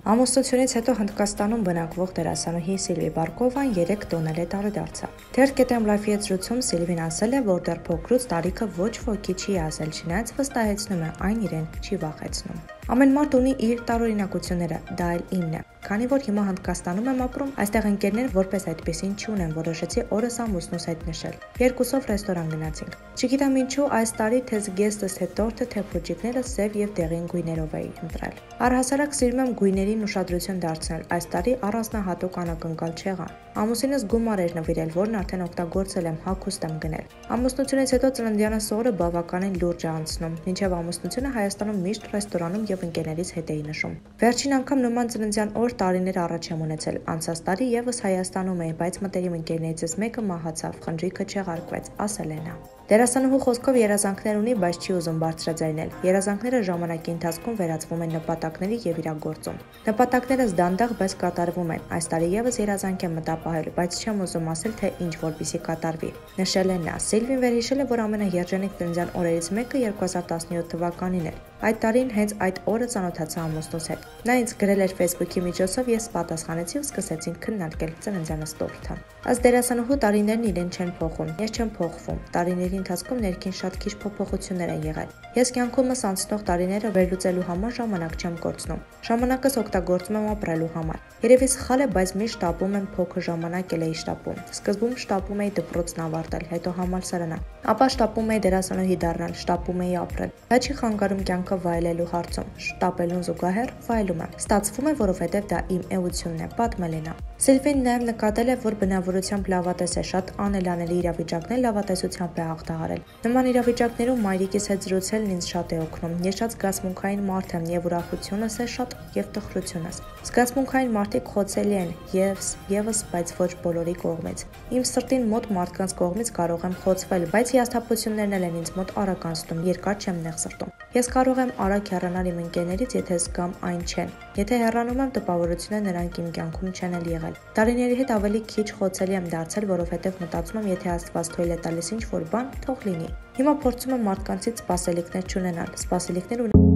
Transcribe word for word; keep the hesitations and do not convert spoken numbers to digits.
Ամուսնությունից հետո Հնդկաստանում բնակվող դերասանուհի Սիլվի Բարկովան երեք տոնել է տարեդարձավ։ Yelaket.am լայֆի եզրույցում Սիլվին ասել է, որ դեռ փոքրուց տարիքը ոչ ոքի չի ասել, չնայած վստահեցնում է, այն իրեն չի վախեցնում։ Ամեն մարդ ունի իր տարօրինակությունները, դա էլ իմն է։ Քանի որ հիմա Հնդկաստանում եմ ապրում, այստեղ ընկերներ որպես այդպեսին չունեն, որոշեցի օրս ամուսնուս հետ նշել։ Երկուսով ռեստորան գնացինք։ Չգիտեմ ինչու այս տարի թե զգեստս թե տորթը թե փոճիկները սև եւ դեղին գույներով էի ընտրել։ Առհասարակ սիրում եմ գույներին ուշադրություն դարձնել, այս տարի առանձնահատուկ անակնկալ չեղան։ Ամուսինս գումար էր նվիրել, որն արդեն օգտագործել եմ, հագուստ եմ գնել։ Ամուսնությունից հետո ծննդյանս օրը բավականին լուրջ է անցնում, մինչև ամուսնությունը Հայաստանում միշտ ռեստորանում եւ ընկերներից հետ էի նշում։ Վերջին անգամ նման ծննդյան օր տարիներ առաջ եմ ունեցել, անցած տարի եւս Հայաստանում էի, բայց մտերիմ ընկերներից մեկը մահացավ, խնջույքը չեղարկվեց, ասել է նա։ Դերասանուհու խոսքով երազանքներ ունի, բայց չի ուզում բարձրաձայնել։ Երազանքները ժամանակի ընթացքում վերածվում են նպատակների եւ իրագործում։ Նպատակներս դանդաղ, բայց կատարվում են։ Այս տարի եւս երազանք եմ մտապահել, բայց չեմ ուզում ասել, թե ինչ որպեսզի կատարվի։ Նշել է նա։ Սիլվին վերհիշել է, որ ամենաերջանիկ ծննդյան օրերից մեկը երկու հազար տասնյոթ թվականին էր։ Այդ տարին հենց այդ օրը ծանոթացա ամուսնուս հետ։ Նա ինձ գրել էր Facebook-ի միջոցով, ես պատասխանեցի ու սկսեցինք քննարկել ծննդյանս տորթը։ Ըստ դերասանուհու տարիներն իրեն չեն փոխում, ես չեմ փոխվում։ Տարիների ընթացքում ներքին շատ քիչ փոփոխություններ են եղել։ Ես կյանքումս անցնող տարիները վերլուծելու համար ժամանակ չեմ կորցնում։ Ժամանակս օգտագործում եմ ապրելու համար։ Երևի սխալ է, բայց միշտ շտապում եմ փոքր ժամանակ էլ էի շտապում։ Սկզբում շտապում էի դպրոցն ավարտել, հետո համալսարանը, ապա շտապում էի դերասանուհի դառնալ, շտապում էի ապրել։ Դա չի խանգարում կյանքը վայելելու հարցում։ Շտապելուն զուգահեռ վայելում եմ։ Ստացվում է, որովհետև դա իմ էությունն է, պատմել է նա։ Սիլվին նաև նկատել է, որ բնավորությամբ լավատես է, շատ անելանելի իրավիճակներ լավատեսությամբ է հաղթահարել։ Նման իրավիճակներում մայրիկիս հետ զրուցելն ինձ շատ է օգնում։ Ես շատ զգացմունքային մարդ եմ եւ ուրախությունս է շատ եւ տխրությունս։ Զգացմունքային մարդիկ խոցելի են եւս եւս, բայց ոչ բոլորի կողմից։ Իմ սրտին մոտ մարդկանց կողմից կարող եմ խոցվել, բայց հիասթափություններն էլ են ինձ մոտ արագ անցնում, երկար չեմ նեղ սրտում։ Ես կարող եմ արագ հեռանալ իմ ընկերներից, եթե զգամ այն չեն։ Եթե հեռանում եմ, տպավորությունը նրանք իմ կյանքում չեն էլ եղել։ Տարիների հետ ավելի քիչ խոցելի եմ դարձել, որովհետև մտածում եմ, եթե Աստված թույլ է տալիս ինչ-որ բան, թող լինի։ Հիմա փորձում եմ մարդկանցից սպասելիքներ չունենալ, սպասելիքներ ունենալ